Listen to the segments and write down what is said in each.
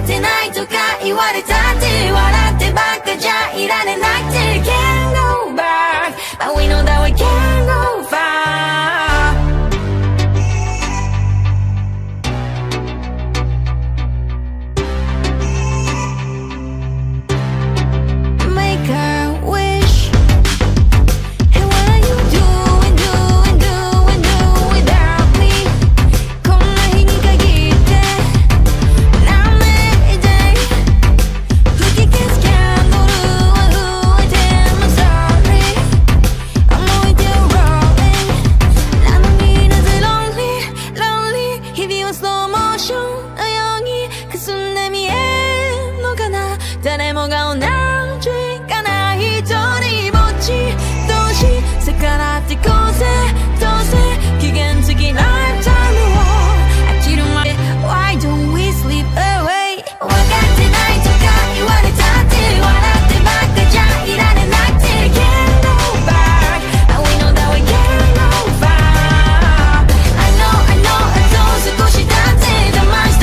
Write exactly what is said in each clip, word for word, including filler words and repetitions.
ってないとか言われたって笑ってばっかじゃいられなくて Can't go back but we know that we can't go far Make a wish And what are you doing, doing, doing, doing without me こんな日に限ってダメで吹き消すキャンドルは震えて I'm sorry I'm with you rolling なのになぜ lonely, lonely 日々はスローモーションのように霞んで見えんのかな誰もが同じかな一人ぼっち同士逆らってこうぜどうせ期限付きライフタイムを飽きるまで Why don't we sleep away 分かってないとか言われたって笑ってばっかじゃいられなくて Can't go back but we know that we can't go far I know I know あと少しだって騙し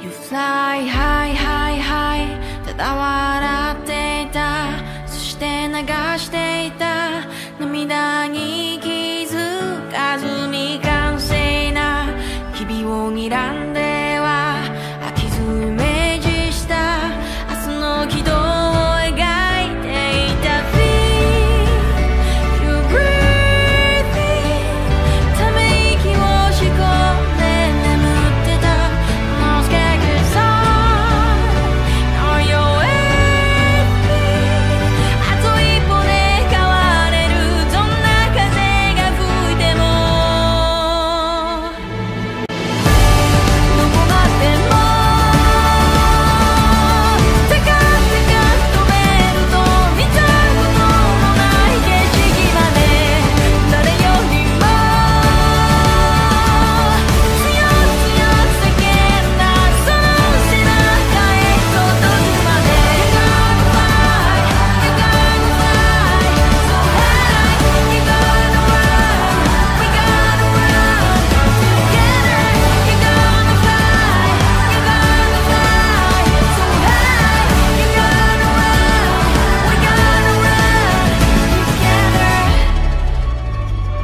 You fly high high high ただ笑っていたそして流していた涙に気づかずに完成な日々を睨んでは飽きずイメージした明日の軌道を描いていた Feel you breathing ため息を仕込んで眠ってた No scared 'cause I know you're with me あと一歩で変われるどんな風が吹いてもどこまでも高く高く飛べると見たこともない景色まで誰よりも強く強く叫んだその背中へ届くまで You gotta fly, you gotta fly so high You gotta run, we gotta run together You gotta fly, you gotta fly so high You gotta run, we gotta run together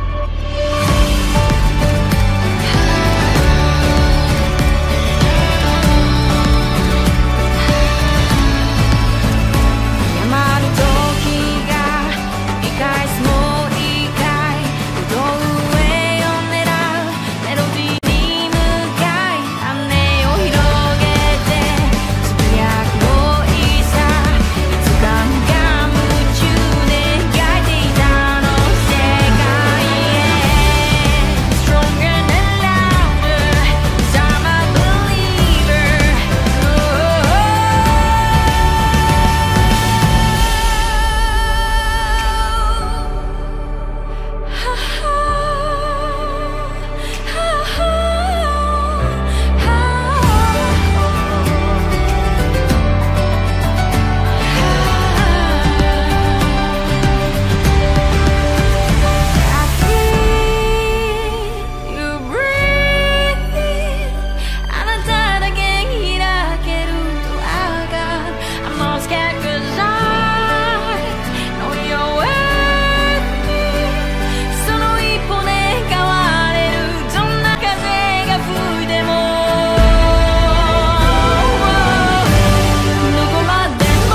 山る時が繰り返すもう一回ぶどう上を狙うメロディーに向かい羽を広げてつぶやく多いさいつかが夢中で描いていたの世界へ Stronger and louder 'cause I'm a believer You breathing あなただけ開けるドアが I'm not scared 'cause I know you're with me その一歩で変われるどんな風が吹いてもどこまでも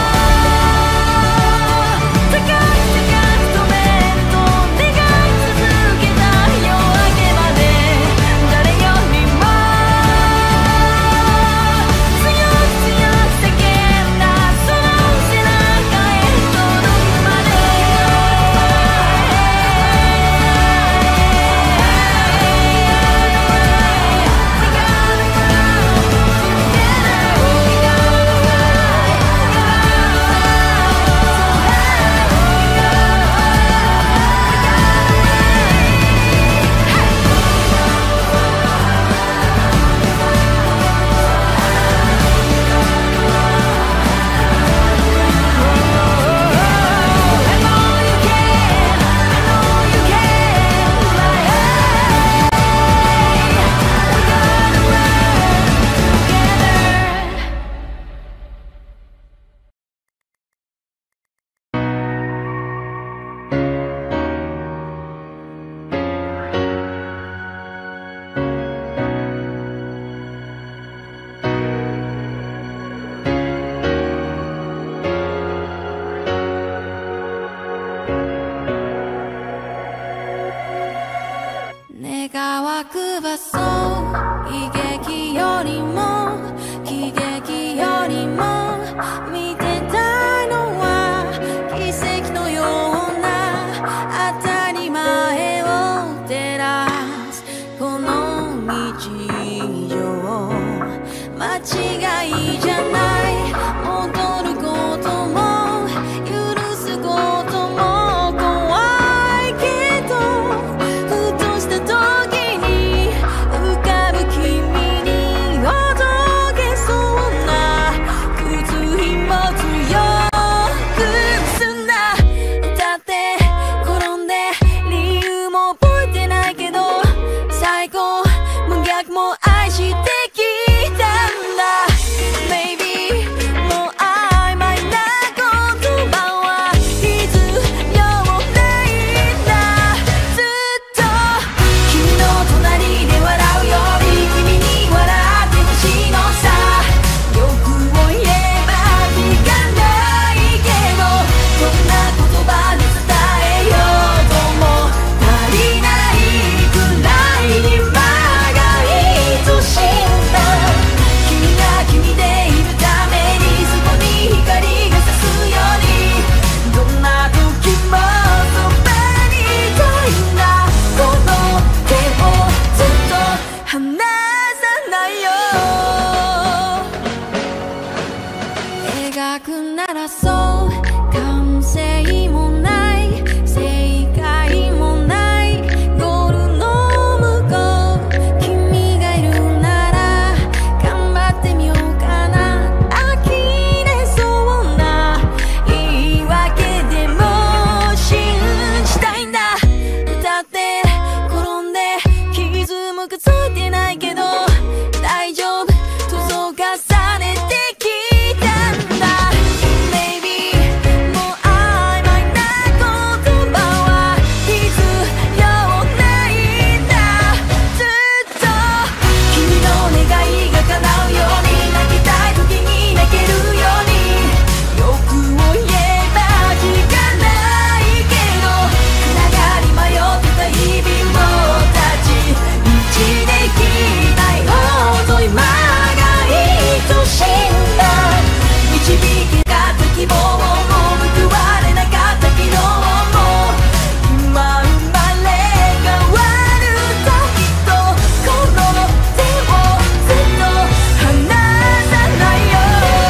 高く高く飛べると願い続けた夜明けまで誰よりも強く強く叫んだその背中へ届くまで We gotta run together We gotta fly I know you can I know you can fly high We gotta run together願わくばそう悲劇よりも喜劇よりも見てたいのは奇跡のような当たり前を照らすこの日常間違いじゃない戻ることも許すことも怖いけどふとした時に浮かぶ君におどけそうな靴ひも強く結んだ歌って転んで理由も覚えてないけど最高も逆も愛してきたそう完成もない正解もないゴールの向こう君がいるなら頑張ってみようかな呆れそうな言い訳でも信じたいんだ歌って転んで傷もくついてないけど大丈夫塗装重ねてきたんだ Maybe もう曖昧な言葉は必要ないんだずっと君の願いが叶うように泣きたい時に泣けるように欲を言えば聞かないけど暗がり迷ってた日々も立ち道できないほど今愛しいんだ導けなかった希望も報われなかった昨日も今生まれ変わる時とこの手をずっと離さないよ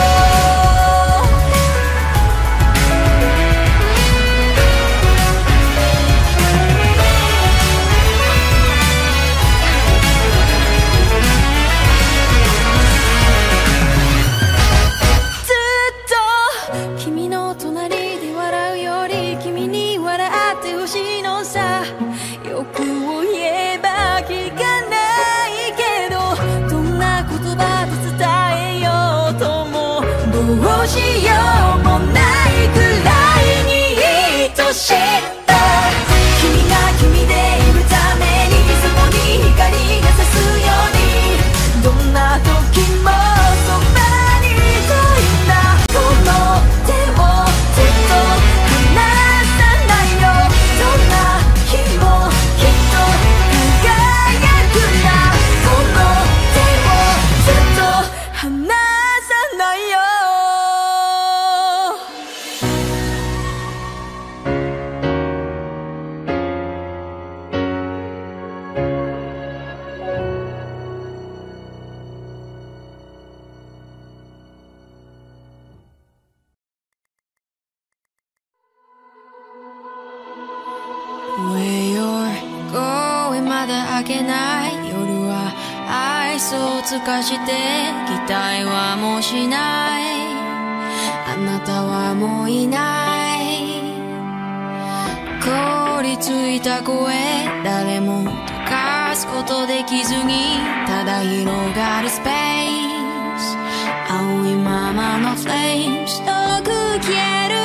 ずっと君の隣で笑うより君に笑ってほしいのさ欲を言えば聞かないけどどんな言葉で伝えようともどうしようもないくらいに愛しいんだ君が君でいるためにそこに光が差すようにどんな時もそばにいたいんだこの手をずっと離さないよどんな日もきっと輝くんだこの手をずっと離さないよWhere you're going まだ明けない夜は愛想を尽かして期待はもうしないあなたはもういない凍りついた声誰も溶かすことできずにただ広がるスペース青いままのフレーム遠く消える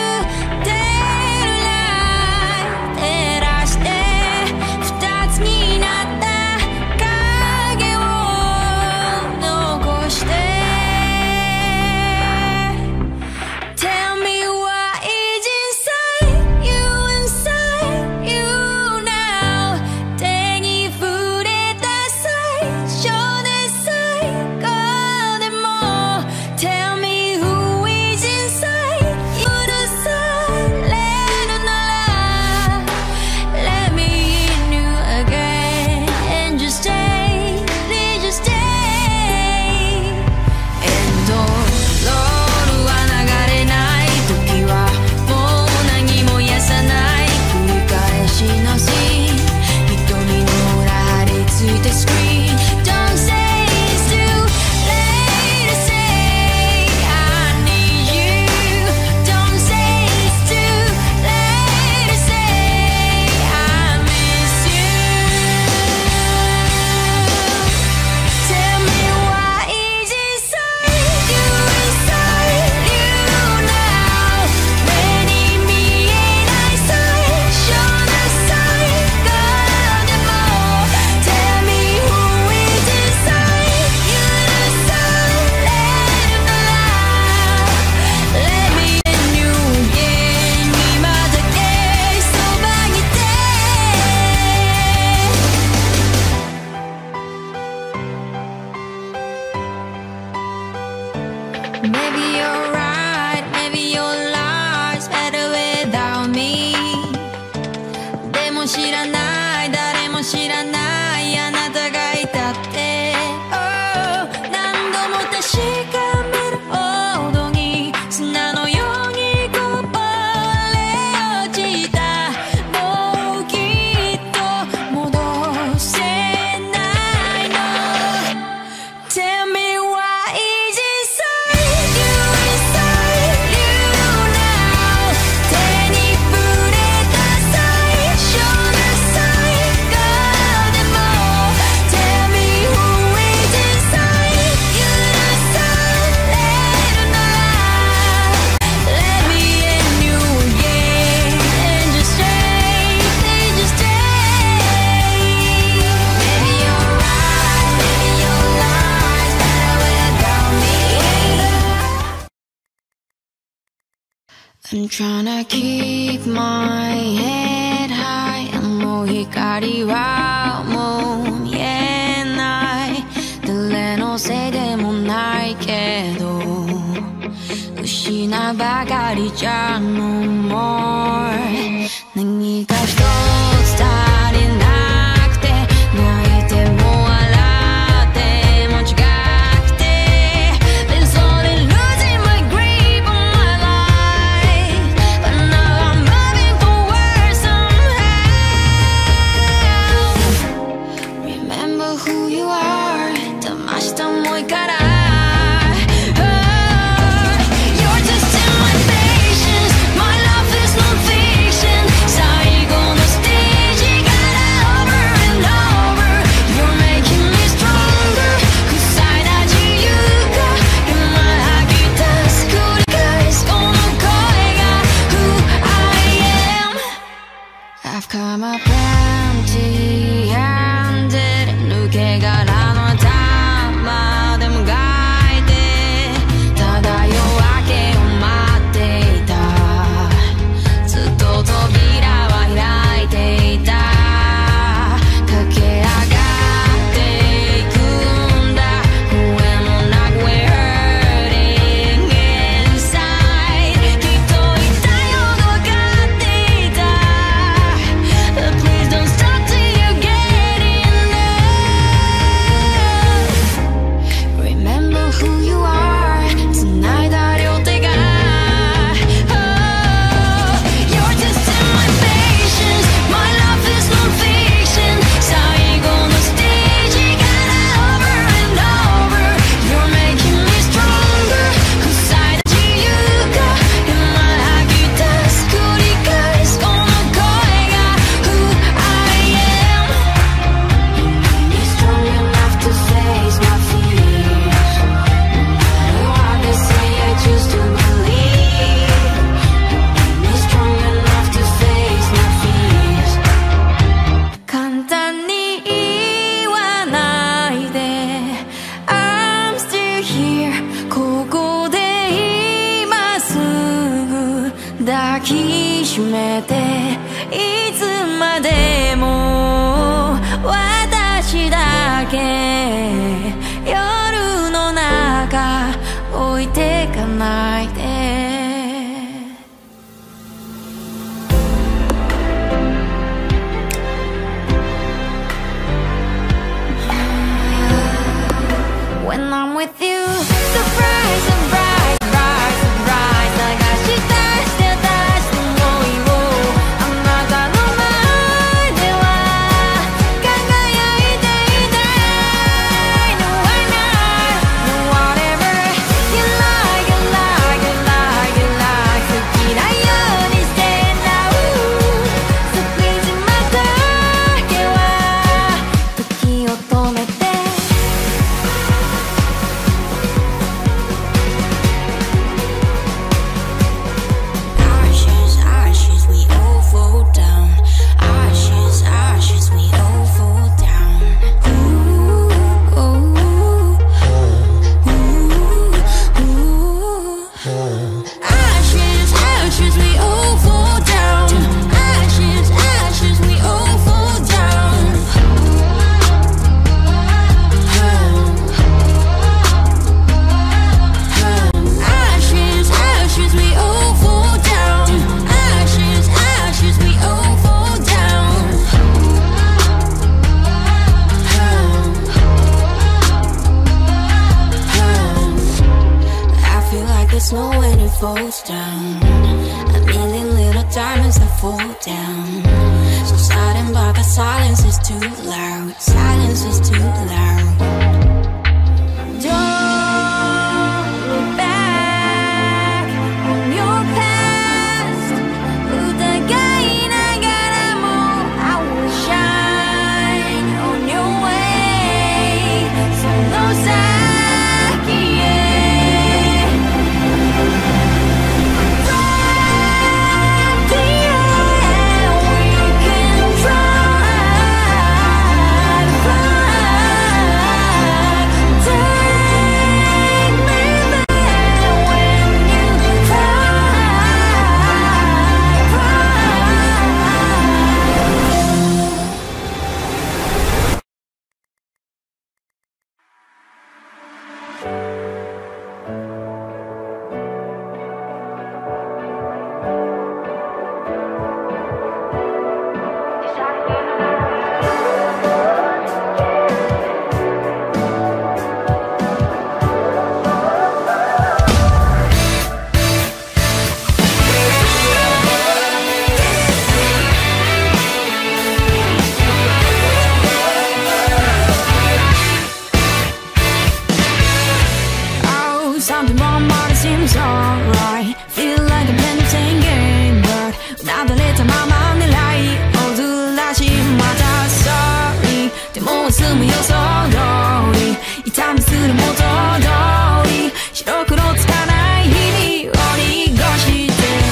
になった影を残して Tell me what is inside you inside you now 手に触れた最初で最後でも Tell me who is inside you 許されるなら Let me again just stay please just stay エンドロールは流れない時はもう何も癒さない繰り返しのシーン瞳の裏張り付いてスクリーン Don't say it's too late to say I need you Don't say it's too late to say I miss you Tell me what is inside you, inside you now 目に見えない最初の最後でも Tell me who is inside you 許されるなら Let me in you again 今だけそばにいてMaybe you're right, maybe your life's better without me でも知らない誰も知らないあなたがいたって、oh 何度も確かめるほどに砂のように I'm trying to keep my head high もう光はもう見えない誰のせいでもないけど失うばかりじゃ No more 何か一つ足りなくて泣いても笑っても違くて Been slowly losing my grip on my life But now I'm moving forward somehow Remember who you are 騙した思いから I've come up empty handed 抜け殻の頭でもがいてただ夜明けを待っていたずっと扉は開いていた駆け上がっていくんだ声もなく We're hurting inside きっと痛いほどわかっていたPlease don't stop till you get enough Remember who you are 繋いだ両手が Oh You're testing my patience My love is non-fiction 最後のステージから Over and over You're making me stronger 塞いだ自由が今吐き出す繰り返すこの声が Who I am You're strong enough to face my fears No matter what they say I choose to believe You're strong enough to face my fears 簡単に言わないで I'm still here ここで今すぐ抱きしめていつまでも私だけ夜の中置いてかないで When I'm with you Surprise, surprise, surprise, surprise 探したしてたし思いをあなたの前では輝いていたい No, why not? No, whatever you like, you like, you like, you like 好きなようにしてな So please 今だけは時を止めてAshes, ashes, we all fall down. Ashes, ashes, we all fall down. Ooh, ooh, ooh, ooh. Ashes, ashes, we all fall down. Ashes, ashes, we all fall down. Ashes, ashes, we all fall down. Ashes, ashes, we all fall down. I feel like the snow when it falls down. A million little diamonds that fall down. So sudden, but the silence is too loud. Silence is too loud. Don't look back on your past. 疑いながらも I will shine on your way. その先へ From the air we can try, fly. something wrong, but it seems alright. Feel like I'm playing the same game, but うなだれたまま狙いをずらしまた Sorry でも済む予想通り痛みする元通り白黒つかない日々を濁して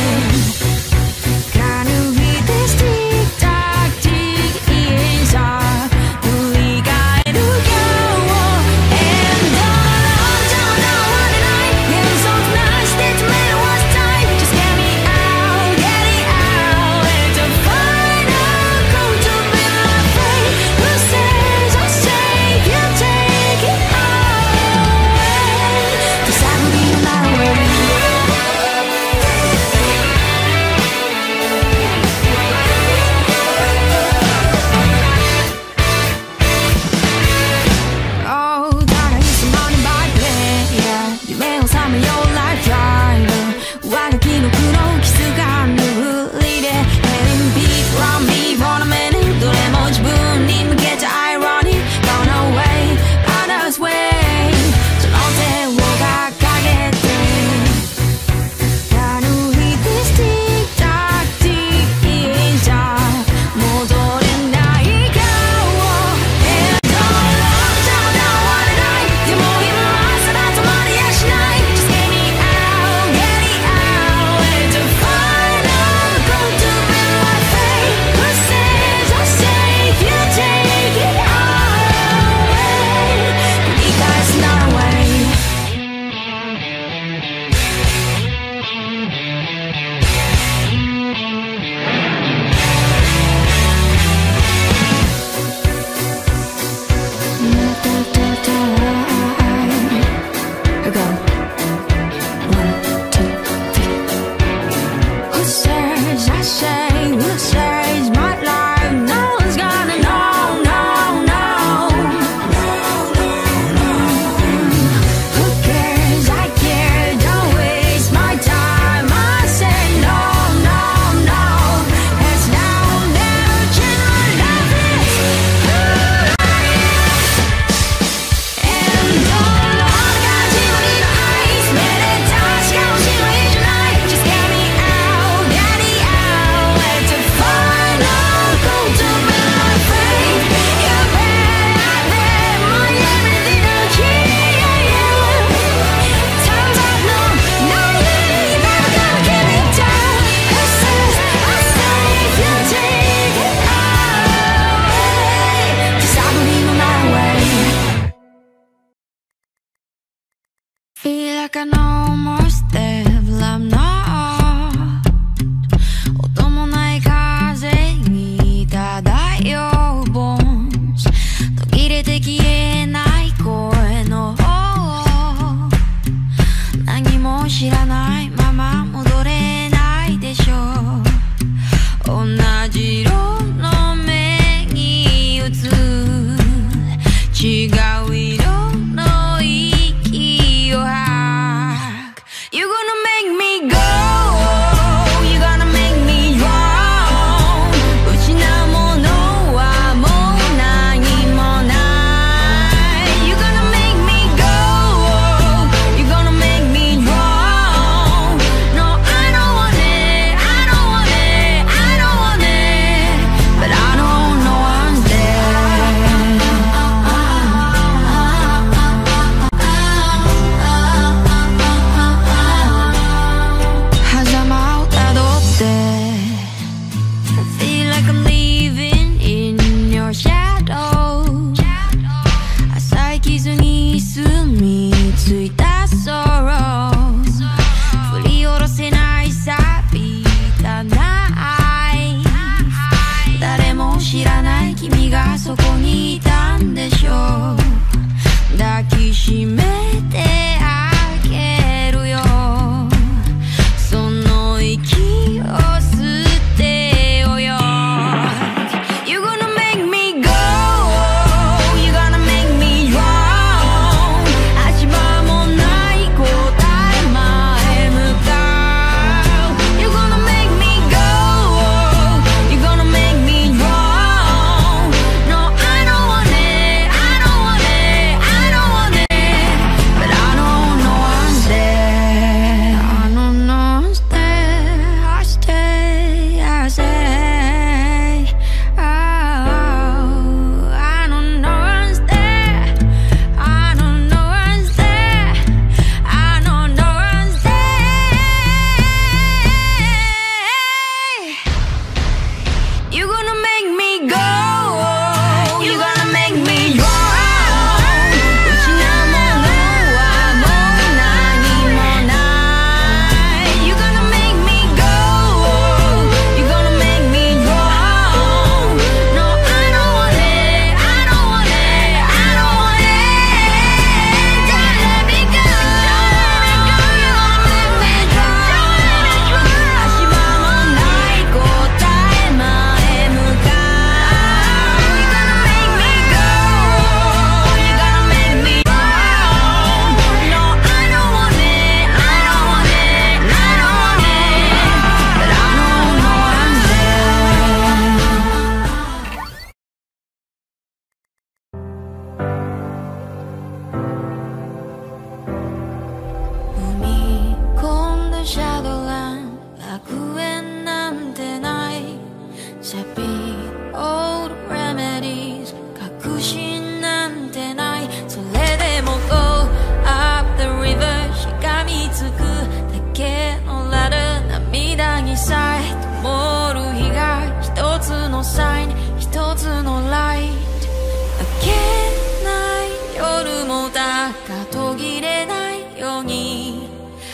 Can you hear this tick tock tick inside 振り返る今日を And all don't know what it like Getting so nice that you made it was time Just get me out, get it out It's a final call to be my fate Who says I say you take it away Cause I believe my way Oh, gotta use some money by player 夢を覚めよう Life Driver 上書きの黒キスがぬふりで Heading beat round me for a minute どれも自分に向けちゃ Ironic Gone away, others way その手を掲げて Can you hear this tick tock tick inside 戻れない今日を And all don't know what it like でも今はさら止まりやしない Just get me out, get it out It's a final call to be my fate Who says I say you take it away 繰り返すなら way Here we go. One, two, three. Who says I say? Who says my life? No one's gonna know, no, no. Who cares? I care. Don't waste my time. I say no, no, no. It's now or never. Change my life is who I am. And all I got自分の愛めで確かもしないじゃない Just get me out, get it out It's a final call to be my fate You bet I bet my everything on here Time's up, no, no you're never gonna get me down Who says I say you take it away Cause I believe in my way Feel like I know more step, I'm not 音もない風に漂う bones 途切れて消えない声の何も知らないまま戻れないでしょう同じ色の目に映る違う色の息を吐く You're gonna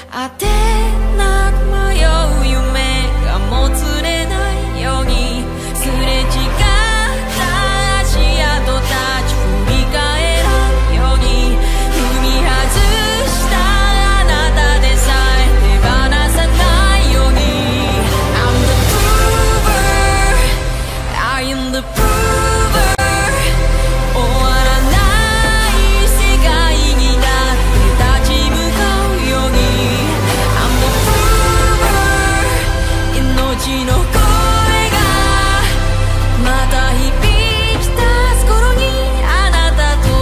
当てなく迷う夢がもつれないようにすれ違った足跡たち振り返らんように踏み外したあなたでさえ手放さないように I'm the prover I am the prover 終わらない世界にだって立ち向かうように I'm the prover 命の声がまた響き出す頃にあなたと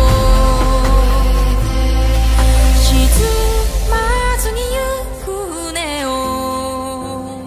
沈まずに行く船を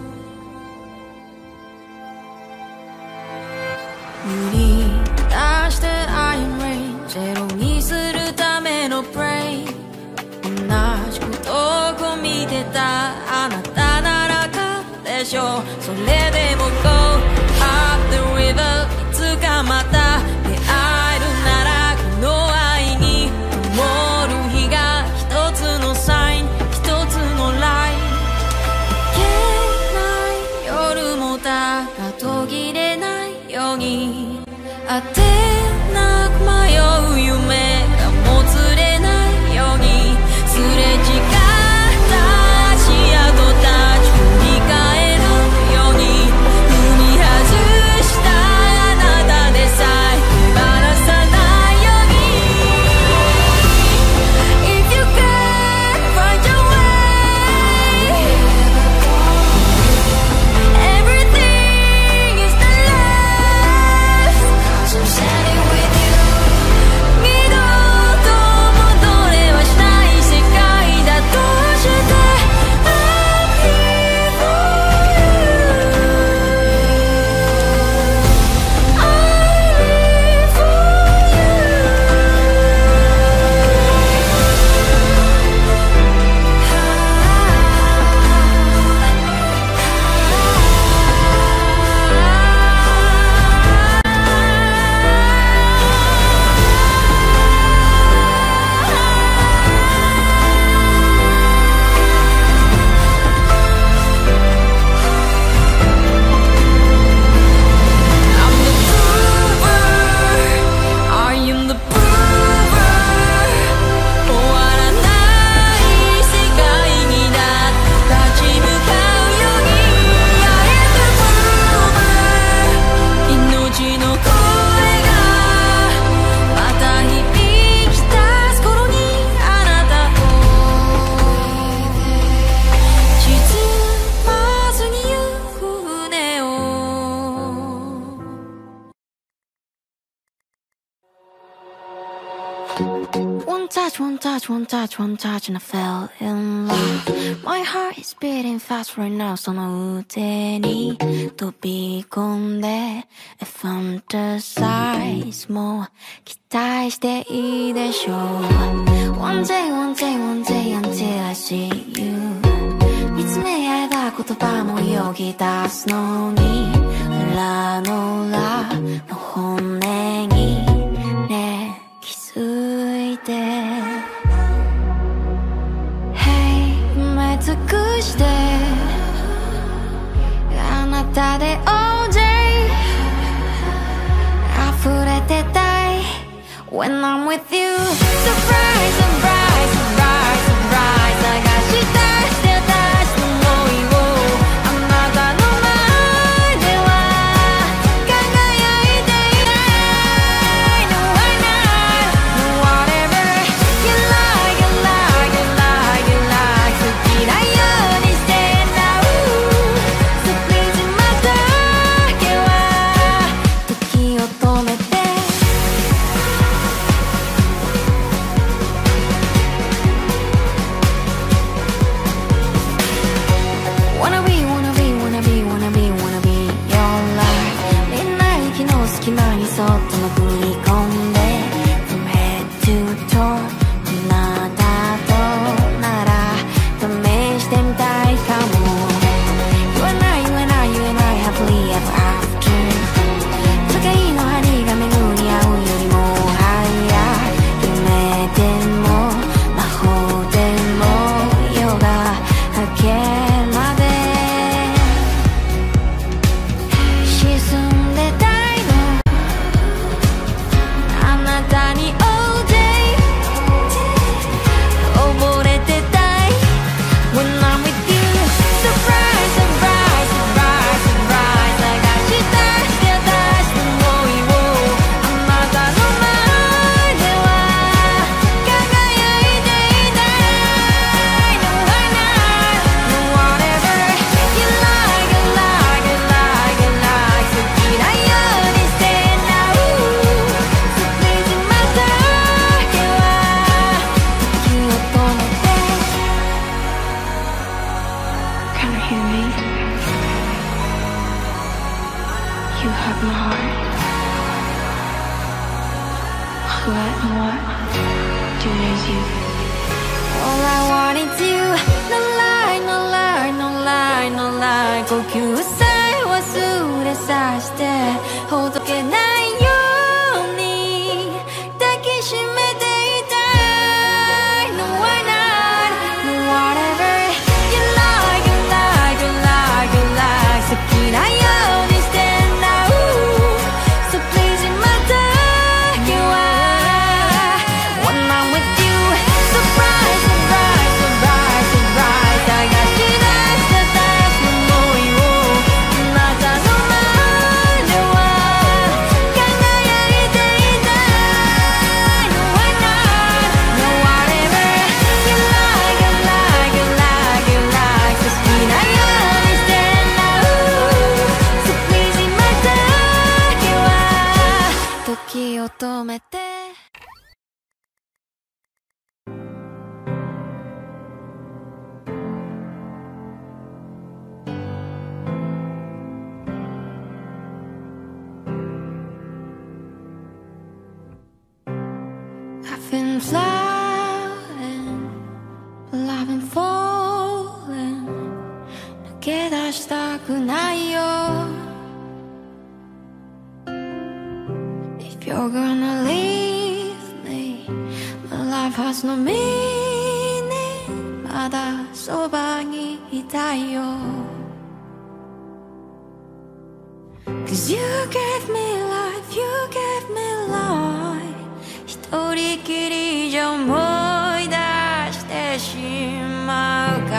揺り出して I am rain ゼロにするための Pray 同じことをこう見てたあなたならかでしょうそれでも Go up the river いつかまた出会えるならこの愛に灯る日が一つのサイン一つのラインいけない夜もだが途切れないように当てなく迷う夢がもつれないようにすれ違った足跡たち振り返るように踏み外したあなたでさえ手放さないように If you can find your way Everything is the last Cause I'm standing with you 二度と戻れはしない世界だとして I'm here for you I live for you I am the prover終わらない世界にだって立ち向かうように I am the prover 命の声がまた響き出す頃にあなたと沈まずに行く船をOne touch, one touch, one touch, one touch and I fell in love My heart is beating fast right now その腕に飛び込んで Fantasize もう期待していいでしょう One day, one day, one day until I see you 見つめ合えば言葉もよぎ出すのに裏の裏の骨にね気づいて Hey 埋め尽くしてあなたで all day 溢れてたい When I'm with you Surprise, surprise, surprise, surprise 探したして私の想いをあなたの前では輝いていない No, I know Whatever you like, you like, you like, you like 好きなようにして Now So please 今だけは時を止めて have my heart. What more do is you? All I want is you. No lie, no lie, no lie, no lie. 呼吸さえ忘れさせてほどけないように抱きしめていたい。No why not? No whatever you like, you like, you like, you like. 好きなようにしてな。So please in my dark you are when I'm with you. Surprise, surprise, surprise, surprise. 探し出した私の想いをあなたの前では輝いていたい。No why not? No whatever you like, you like, you like, you like. 好きなようにしてな。So please in my dark you are 時を止めてI've been flying, but I've been falling. 抜け出したくないよ。If you're gonna leave me, my life has no meaning. まだそばにいたいよ。Cause you gave me life, you gave me life. 一人きりじゃ思い出してしまうから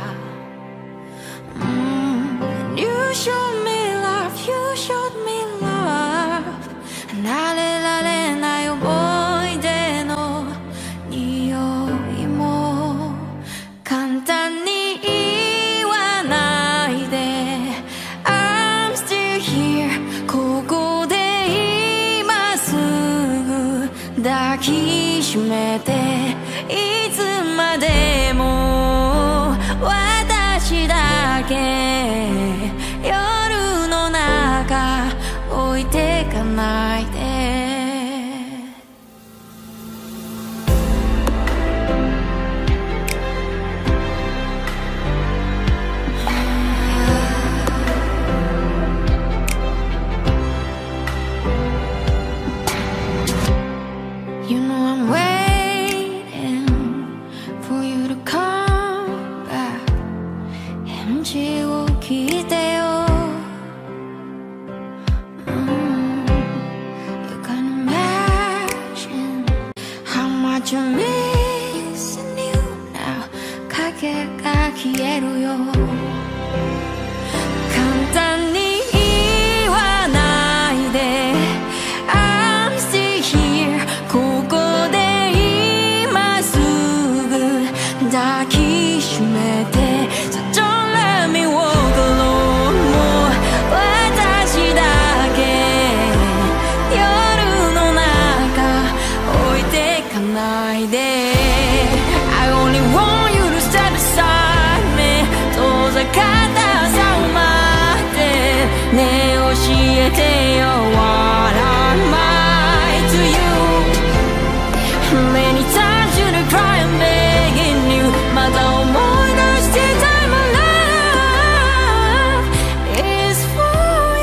、mm. You showed me love, you showed me love. 離れられない思い出の匂いも簡単に言わないで。 I'm still here ここで今すぐ抱きしめていつまでも私だけ夜の中置いてかないで。You know I'm waiting for you to come back. 返事を聞いてよ。Mm. You can imagine how much I'm missing you now. 影が消えるよ。簡単に言わないで。I'm still hereここで今すぐ抱きしめて。 So don't let me walk alone もう私だけ夜の中置いてかないで。 I only want you to stand beside me 遠ざかった朝を待ってねえ教えてよ What am I to you Many times you to cry and begging you また思い出してた My love is for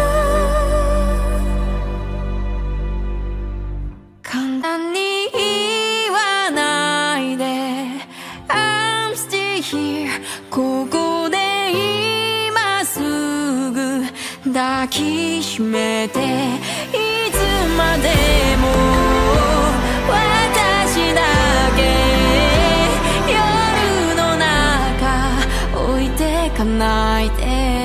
you 簡単に言わないで I'm still here ここで今すぐ抱きしめていつまでも私だけ夜の中置いてかないで。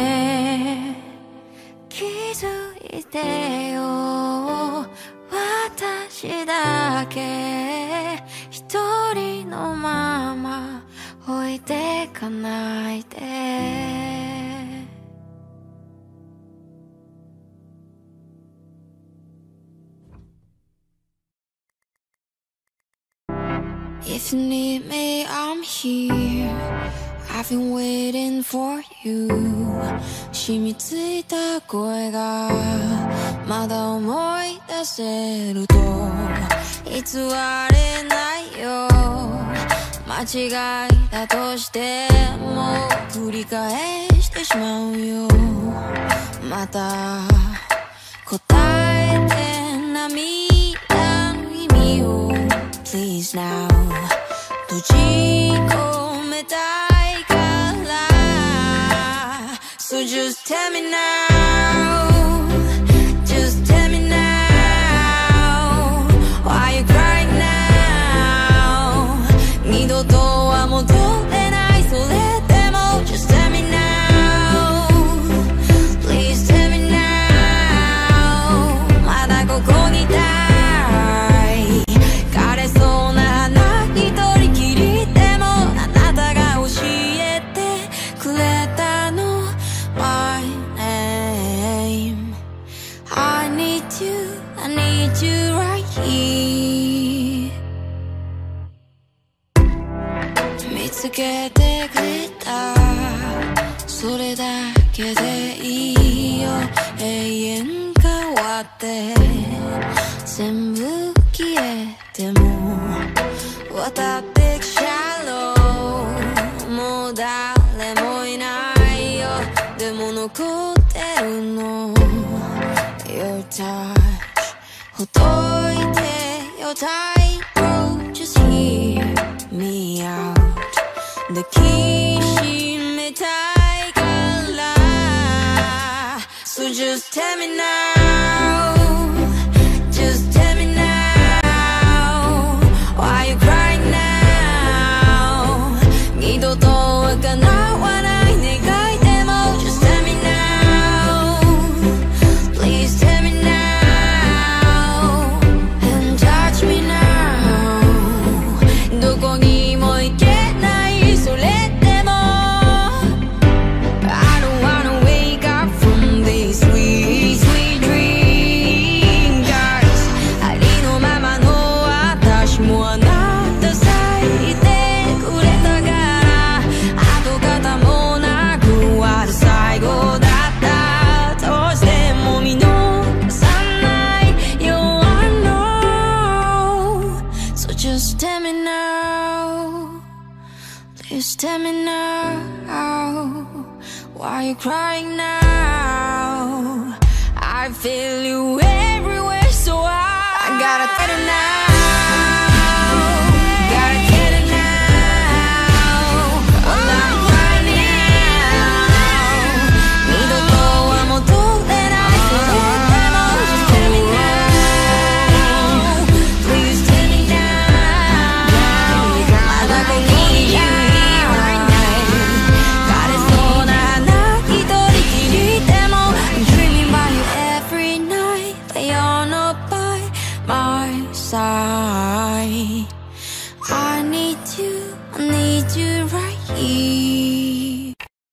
気づいてよ私だけ一人のまま置いてかないで。If you need me, I'm here. I've been waiting for you 染みついた声がまだ思い出せると偽れないよ間違いだとしても繰り返してしまうよまた答えて涙の意味を Please now 閉じ込めたいから So just tell me now Just tell me now Why you crying now 二度とは戻れないそれでも Just tell me now Please tell me now まだここにいたい枯れそうな花一人きりでもあなたが教えてくれたの My name I need you I need you right here 見つけてくれたそれだけでいいよ永遠変わって全部消えても渡ってくシャローもう誰もいないよでも残ってるの Your touch ほどいてよ tightrope Just hear me out 抱きしめたいから So just tell me now Just tell me now Why you crying now 二度とは叶わない願いでも Just tell me now Please tell me now And touch me now どこにも行けないそれでも I don't wanna wake up from this sweet sweet dream Guys ありのままの私もあなたさえいてくれたから跡形もなくは最後だったどうしても見逃さないよ I know So just tell me now Please tell me now Why you crying now I feel you everywhere so I, I gotta tell you now Gotta tell you now While I'm crying now 二度とは戻れないそれでも Just tell me now Please tell me now まだここにいる枯れそうな花一人きりでも I'm dreaming about you every night Lay on up by my side I need you, I need you right here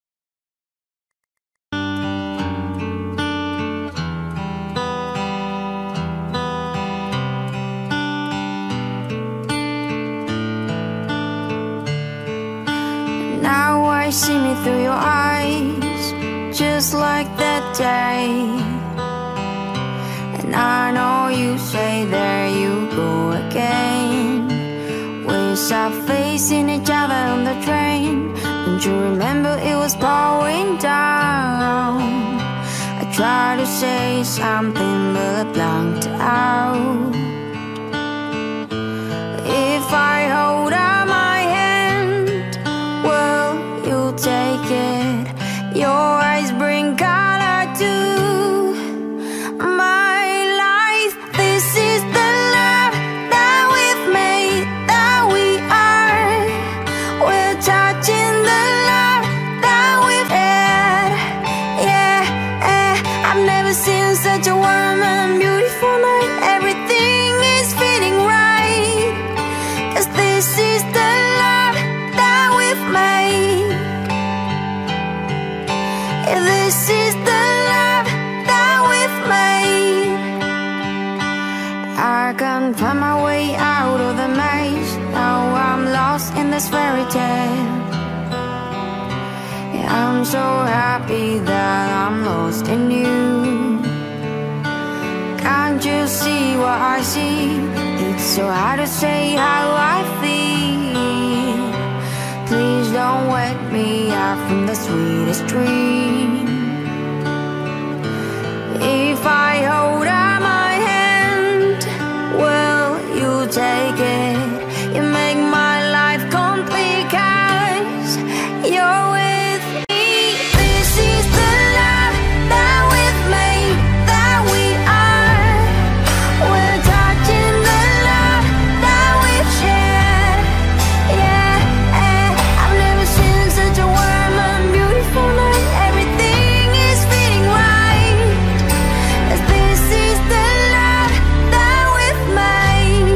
Now I see me through your eyes Just like that day And I know you say there you go again We sat facing each other on the train Don't you remember it was pouring down I tried to say something but I blanked out If I hold out my hand Will you take it? Your eyes bring color to my life This is the love that we've made, that we are We're touching the love that we've had Yeah, yeah. I've never seen such a warm and beautiful night Everything is feeling right 'Cause this is the love that we've made Yeah, this is the love that we've made I can't find my way out of the maze Now I'm lost in this fairy tale I'm so happy that I'm lost in you. Can't you see what I see? It's so hard to say how I feel. Please don't wake me up from the sweetest dream. If I hold out my hand, will you take it? You make my life complete 'cause you're with me. This is the love that we've made, that we are. We're touching the love that we've shared. Yeah, I've never seen such a warm and beautiful night. Everything is feeling right. As this is the love that we've made.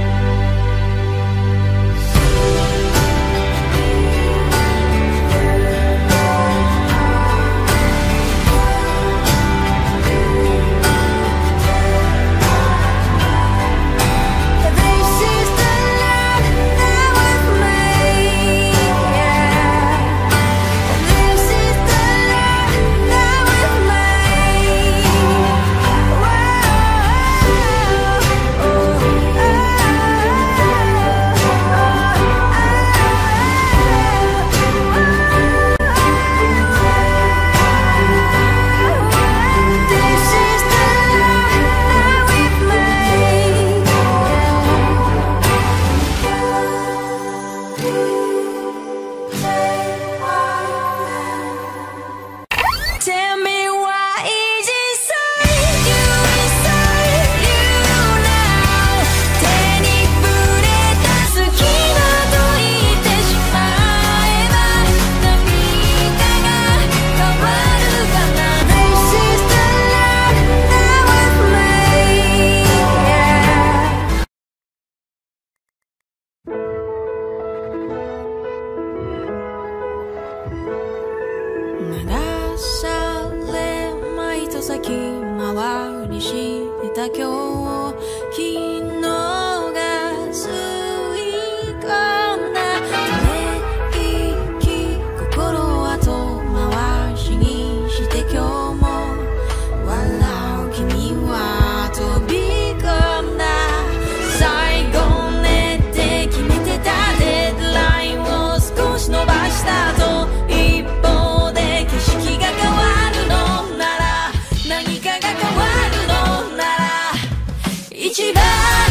This is the love that we've made. Yeah. This is the love that we've made. This is the love that we've made. Tell me why is inside you, inside you now. 手に触れた隙間と言ってしまえば何かが変わるかな。This is the love that we've made. Yeah. 鳴らされまいと先回りしてた今日を昨日が吸い込んだため息心は遠回しにして今日も笑う君は飛び込んだ最後練って決めてたデッドラインを少し伸ばした後一方で景色が変わるのなら何かが変わるのなら一番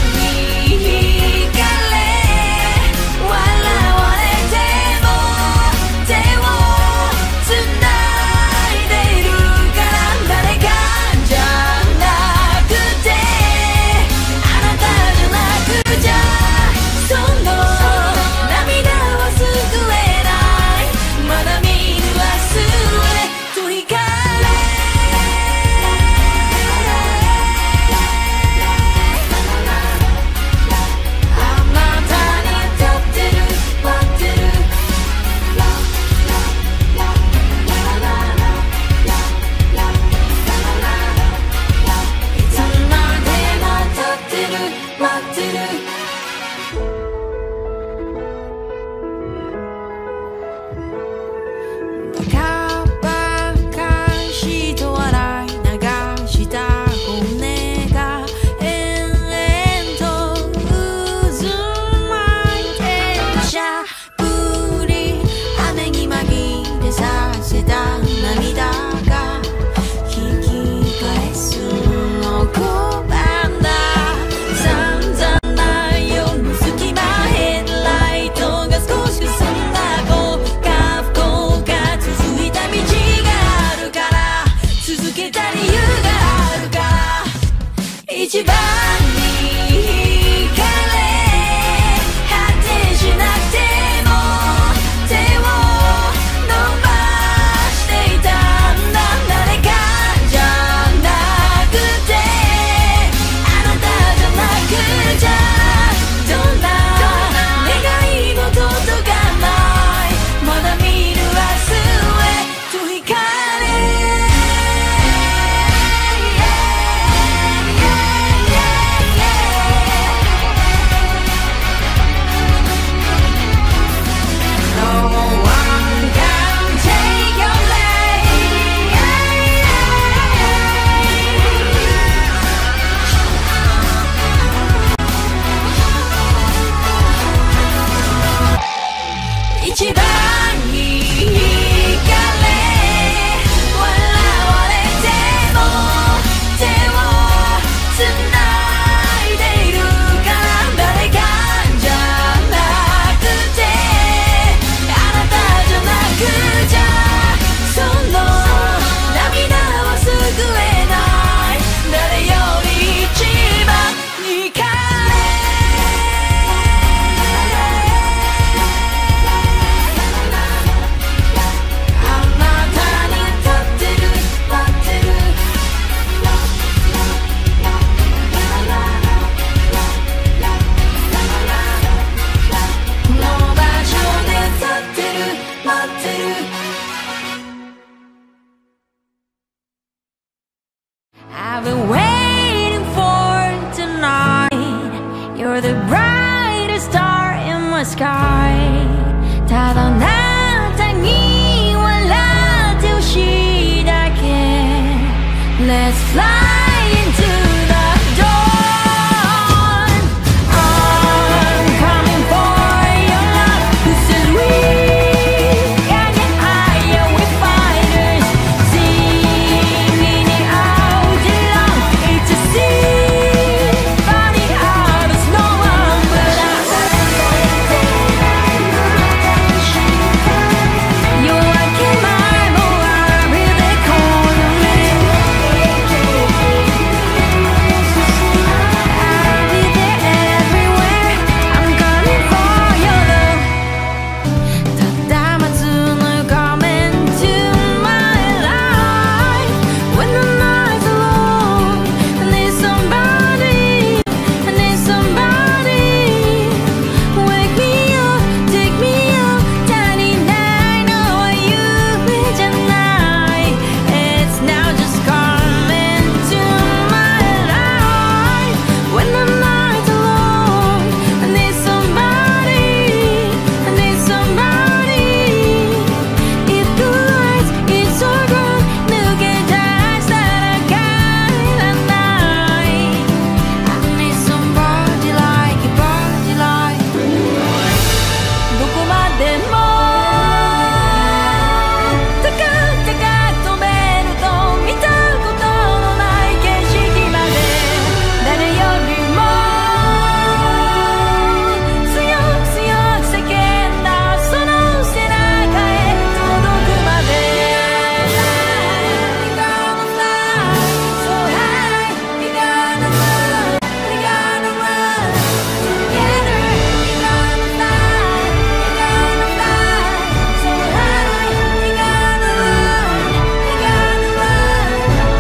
一番に惹かれ笑われても手をつないでいるから誰かじゃなくてあなたじゃなくちゃその涙は救えない誰より一番惹かれあなたに立ってる待ってるこの場所で立ってる待ってるI've been waiting for tonight. You're the brightest star in my sky. ただあなたに笑ってほしいだけ Let's fly into the dawn. I'm coming for your love. Who said we can get higher? We fighters singing it out loud. It's a symphony out of no one but us. You're like my boy, really calling me. I'll be there everywhere. I'm coming for your love. ただ待つの Come into my life. When the night's alone, I need somebody, I need somebody. Wake me up, take me up. 足りないのは夢じゃない It's now just come into my life. When the night's alone, I need somebody, I need somebody. If the lights get so bright, 抜け出したら帰らない I need somebody like you, body like どこまでも高く高く飛べると見たことのない景色まで誰よりも強く強く叫んだその背中へ届くまで We're gonna fly so high. We're gonna run, we're gonna run together. We're gonna fly, we're gonna fly so high. We're gonna run, we're gonna run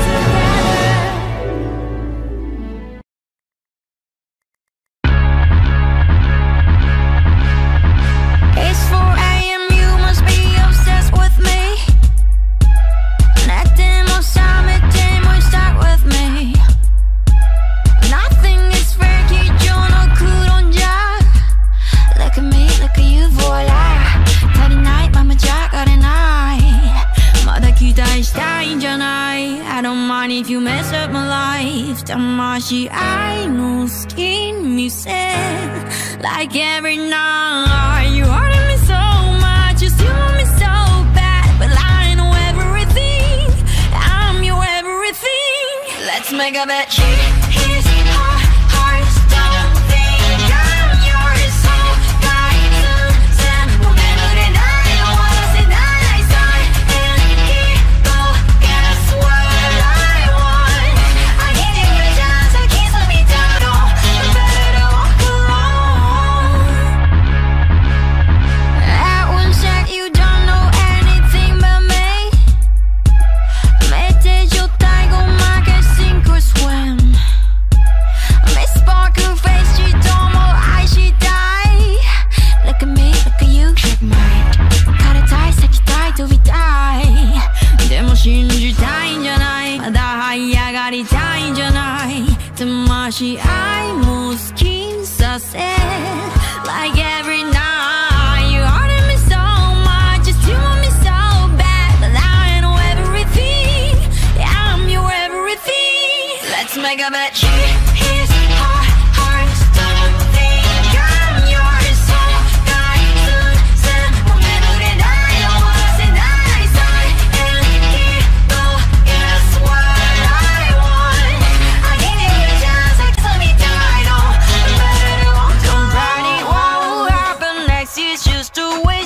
together. It's four A M, you must be obsessed with me. Nothing more summertime will start with me. Nothing is fair, 基調の空論じゃ Look at me, look at you, voila 足りないままじゃ上がれないまだ期待したいんじゃない I don't mind if you mess up my life 魂愛の好き見せ Like every night You hurting me so much You still want me so bad But I know everything I'm your everything Let's make a bet She is her heart Don't think I'm yours So guys全部眠れない終わらせないさ And people guess what I want I give you a chance I kiss me down Oh, better to walk alone At one sec you don't know anything but me 目で状態ごまか sink or swim Miss Sparkle face 自動も愛したい Look at me, look at you, check mine 枯れたい、咲きたい、飛びたいでも信じたいんじゃないまだ這い上がりたいんじゃない魂愛も好きにさせ Like every night You hurting me so much You still want me so bad But I know everything I'm your everything Let's make a bet She is her heart Don't think I'm yours So guys全部眠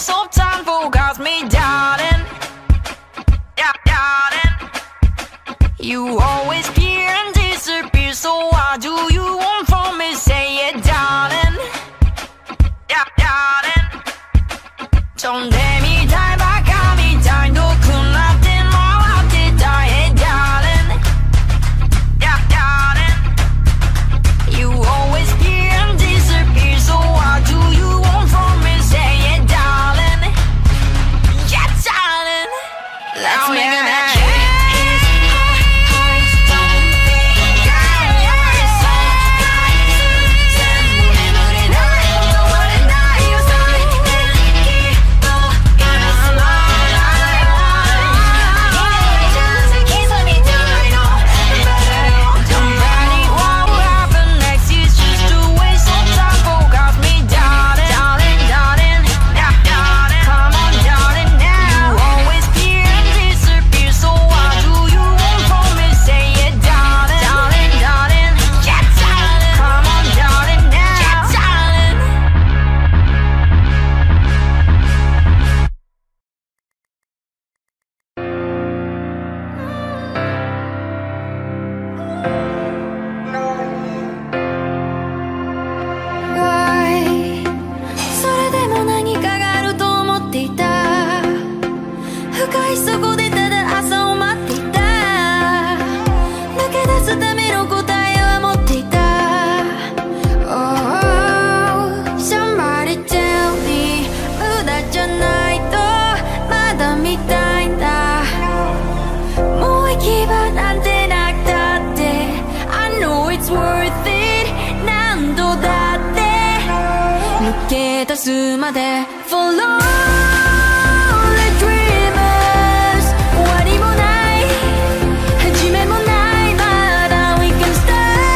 waste of time forgot me, darling. Yeah, darling. You always appear and disappear, so what do you want from me? Say it, darling. Yeah, darling. 飛んでみたいバカみたい遠くなって回ってたい darling. Yeah, darling. You always appear and disappear, so what do you want from me? Say it, darling. Yeah, darling. Let's make a match. Follow the dreamers 終わりもない始めもないまだ We can start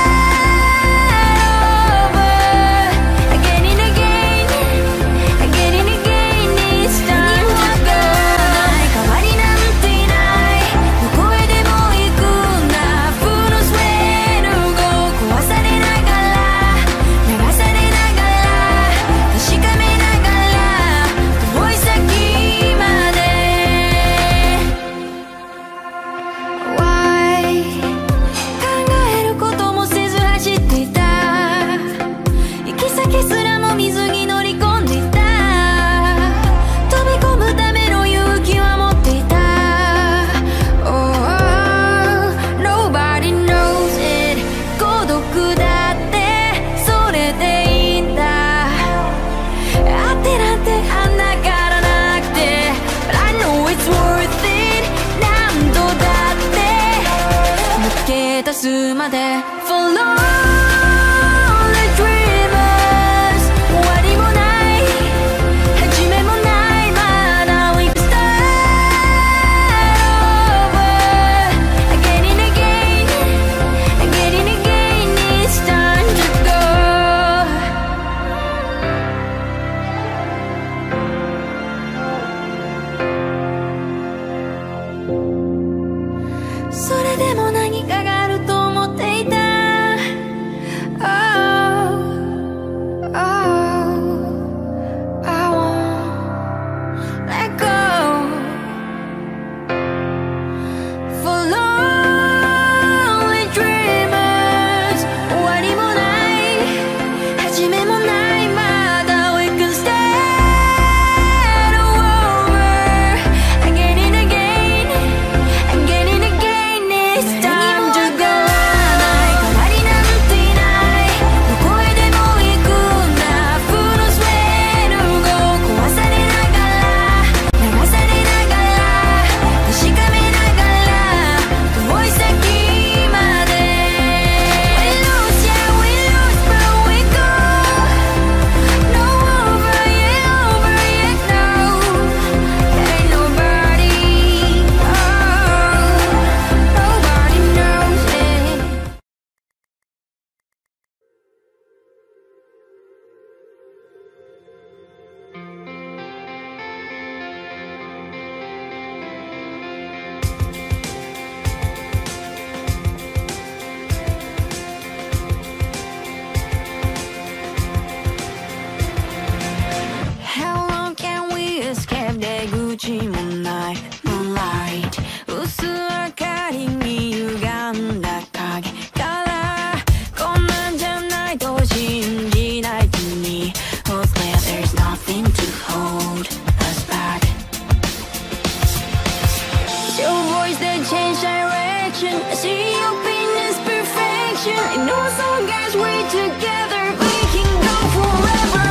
over again and again again and again It's time to go 変わりなんていないどこへでも行くんだ Full of sweat to go 壊されながら流されながら確かめながら遠い先まで Why 考えることもせず走っていた行き先すらも見ずに乗り込んでいた飛び込むための勇気は持っていた Oh nobody knows it 孤独だってそれでいいんだあってなんてあんなからなくて But I know it's worth it 何度だって抜け出すまで Follow the dreamers 終わりもない始めもないまだ We can start over again and again again and again It's time to goそれでも何かがあると思っていた reflection. I see your pain is perfection. I know some guys we together, we can go forever.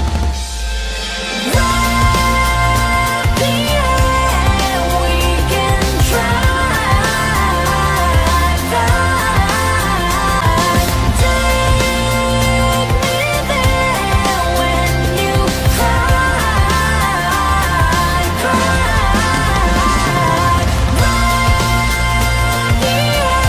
Right here, we can try that. Take me there when you cry, cry. Right here.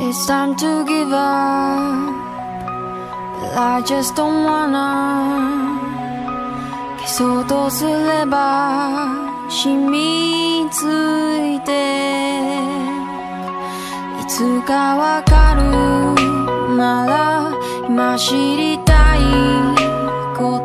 It's time to give up, but I just don't wanna. 消そうとすれば染みついて、いつかわかるなら今知りたいこと、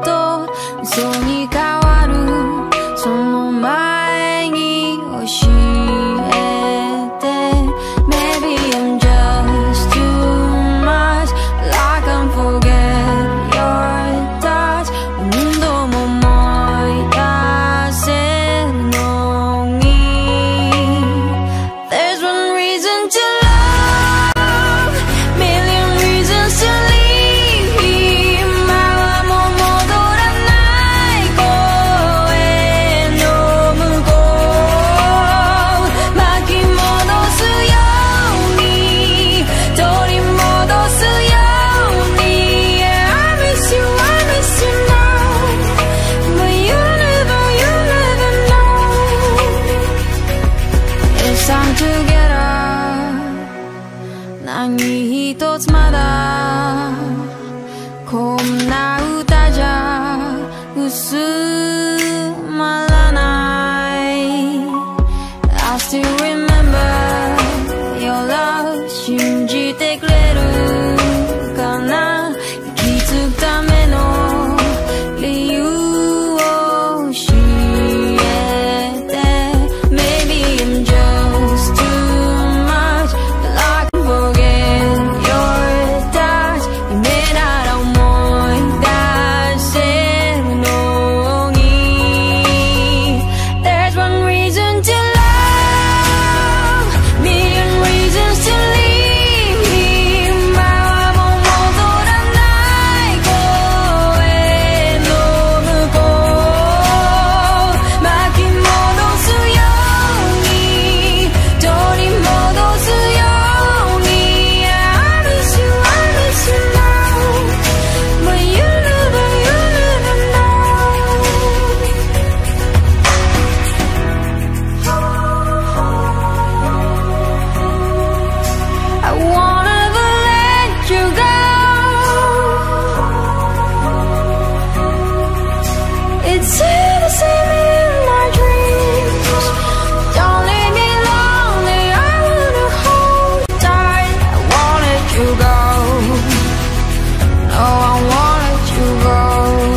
嘘に変わるその前に教えて。 Maybe I'm just too much, but I can't forget your touch. 何度も思い出せるのに There's one reason to love, million reasons to leave. 今はもう戻らない声の向こう、巻き戻すように取り戻すように Yeah, I miss you, I miss you now, but you never, you never know. It's time to get up. 何一つまだこんな歌じゃ薄まらない。 I still remember your love. 信じてくれるかな。生きつくための理由を教えて。 Maybe I'm just too much, but I can forget your touch. 夢なら思い出せるのに There's one reason to love, million reasons to leave. 今はもう戻らない声の向こう、巻き戻すように取り戻すように Yeah, I miss you, I miss you now, but you never, you never know. I won't ever let you go. It's still the same in my dreams. Don't leave me lonely, I wanna hold you tight. I won't let you go. No, I won't let you go.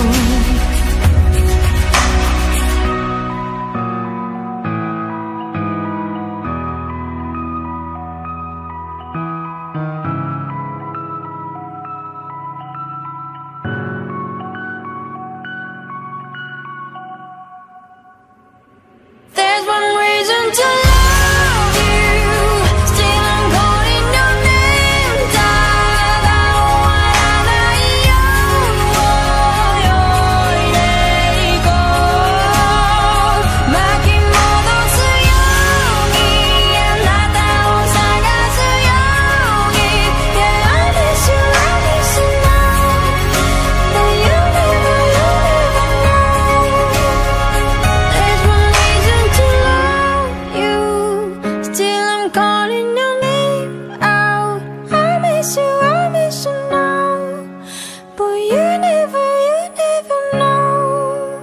There's one reason to love you. Still I'm calling your name. ただ終わらないようよいでいこう。巻き戻すようにあなたを探すように Yeah, I miss you, I miss you now, but you never, you never know. There's one reason to love you. Still I'm calling your name out. I miss you, I miss you now, but you never, you never know.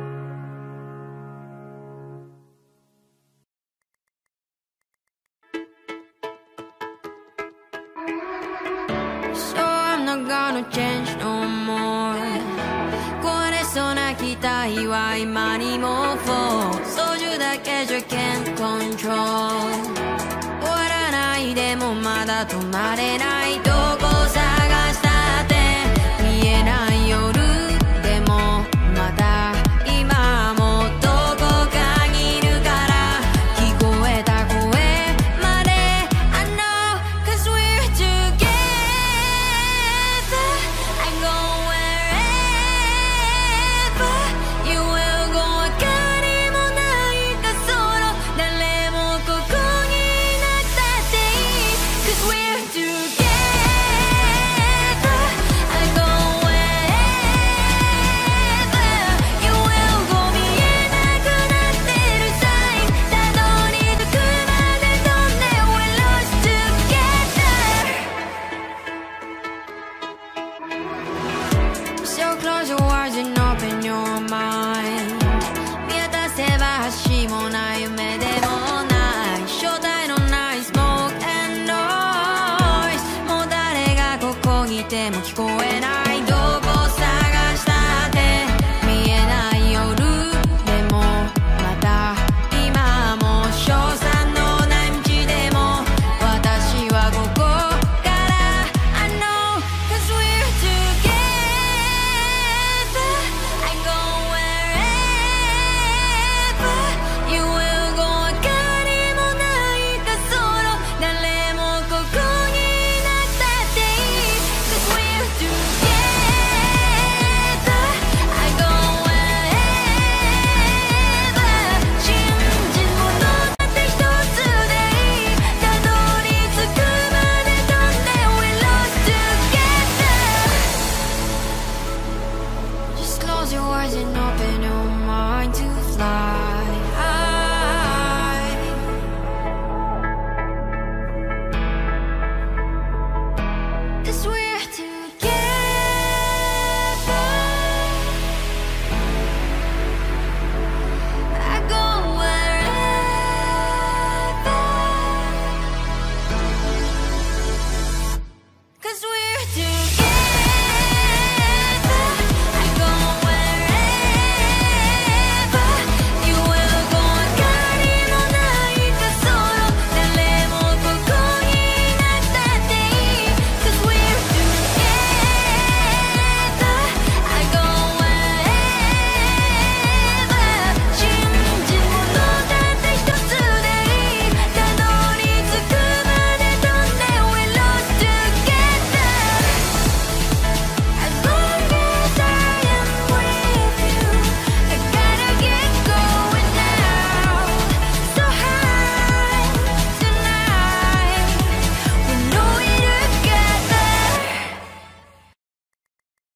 So I'm not gonna change no more. 壊れそうな期待は今にも fall。 操縦だけじゃ can't control。 終わらないでもまだ止まれないと